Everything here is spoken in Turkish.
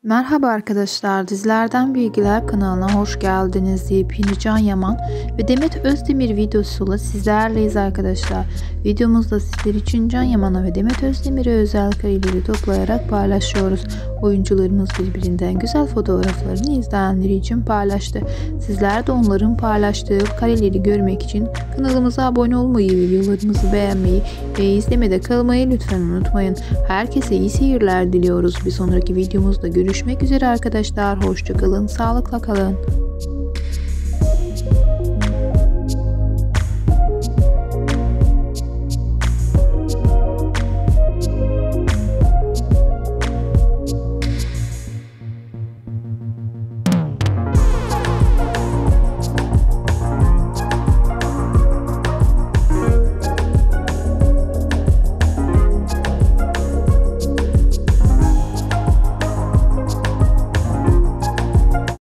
Merhaba arkadaşlar, Dizilerden Bilgiler kanalına hoş geldiniz. Yepyeni Can Yaman ve Demet Özdemir videosuyla sizlerleyiz arkadaşlar. Videomuzda sizler için Can Yaman'a ve Demet Özdemir'e özel kareleri toplayarak paylaşıyoruz. Oyuncularımız birbirinden güzel fotoğraflarını izleyenler için paylaştı. Sizler de onların paylaştığı kareleri görmek için kanalımıza abone olmayı, videolarımızı beğenmeyi ve izlemede kalmayı lütfen unutmayın. Herkese iyi seyirler diliyoruz. Bir sonraki videomuzda görüşmek üzere arkadaşlar. Hoşça kalın, sağlıkla kalın.